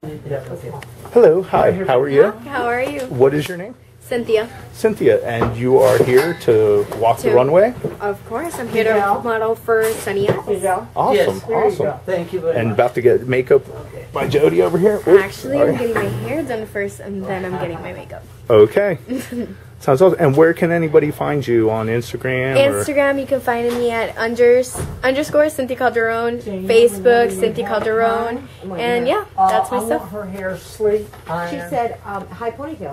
Hello, hi, how are you? How are you? What is your name? Cynthia. Cynthia, and you are here to walk the runway? Of course, I'm here to model for Sunny Eyes. Awesome, Yes, awesome. Thank you very And much. about to get makeup by Jody over here. Oops, Actually, sorry. I'm getting my hair done first, and then I'm getting my makeup. Okay. Sounds awesome. And where can anybody find you on Instagram? Instagram, you can find me at underscore Cynthia Calderon. Facebook, Cynthia Calderon. And yeah, that's my I stuff. want her hair sleek. She said, high ponytail.